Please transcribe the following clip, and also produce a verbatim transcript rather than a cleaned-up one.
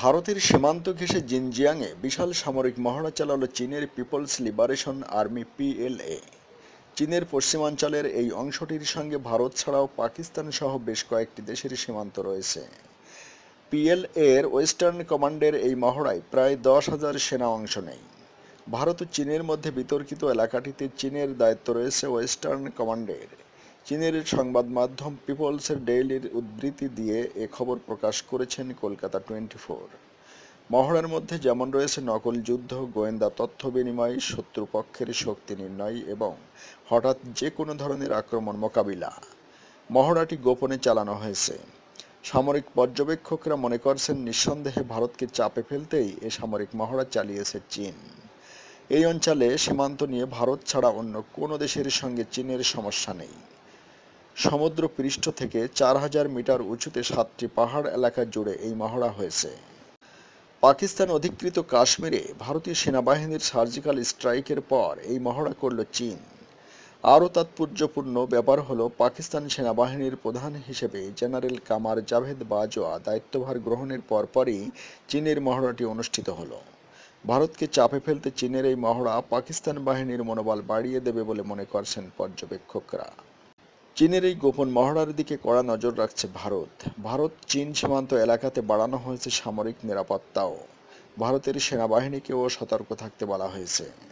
ভারতের সীমান্ত ঘেঁষে জিনজিয়াংয়ে বিশাল সামরিক মহড়া চালালো চীনের পিপলস লিবারেশন আর্মি পিএলএ। চীনের পশ্চিমাঞ্চলের এই অংশটির সঙ্গে ভারত ছাড়াও পাকিস্তান সহ বেশ কয়েকটি দেশের সীমান্ত রয়েছে। পিএলএ এর ওয়েস্টার্ন কমান্ডের এই মহড়ায় প্রায় দশ হাজার সেনা অংশ নেয়। ভারত ও চীনের মধ্যে বিতর্কিত এলাকাটিতে চীনের দায়িত্ব রয়েছে ওয়েস্টার্ন কমান্ডের। চীনের সংবাদ মাধ্যম পিপলসের ডেইলির উদ্ধৃতি দিয়ে এ খবর প্রকাশ করেছেন কলকাতা টোয়েন্টি ফোর। মহড়ার মধ্যে যেমন রয়েছে নকল যুদ্ধ, গোয়েন্দা তথ্য বিনিময়, শত্রুপক্ষের শক্তি নির্ণয় এবং হঠাৎ যে কোনো ধরনের আক্রমণ মোকাবিলা। মহড়াটি গোপনে চালানো হয়েছে। সামরিক পর্যবেক্ষকরা মনে করছেন নিঃসন্দেহে ভারতকে চাপে ফেলতেই এ সামরিক মহড়া চালিয়েছে চীন। এই অঞ্চলে সীমান্ত নিয়ে ভারত ছাড়া অন্য কোনো দেশের সঙ্গে চীনের সমস্যা নেই। সমুদ্র পৃষ্ঠ থেকে চার হাজার মিটার উঁচুতে সাতটি পাহাড় এলাকা জুড়ে এই মহড়া হয়েছে। পাকিস্তান অধিকৃত কাশ্মীরে ভারতীয় সেনাবাহিনীর সার্জিক্যাল স্ট্রাইকের পর এই মহড়া করল চীন। আরও তাৎপর্যপূর্ণ ব্যাপার হলো, পাকিস্তান সেনাবাহিনীর প্রধান হিসেবে জেনারেল কামার জাভেদ বাজওয়া দায়িত্বভার গ্রহণের পরপরই চীনের মহড়াটি অনুষ্ঠিত হলো। ভারতকে চাপে ফেলতে চীনের এই মহড়া পাকিস্তান বাহিনীর মনোবল বাড়িয়ে দেবে বলে মনে করছেন পর্যবেক্ষকরা। চীনের এই গোপন মহড়ার দিকে কড়া নজর রাখছে ভারত। ভারত চীন সীমান্ত এলাকাতে বাড়ানো হয়েছে সামরিক নিরাপত্তাও। ভারতের সেনাবাহিনীকেও সতর্ক থাকতে বলা হয়েছে।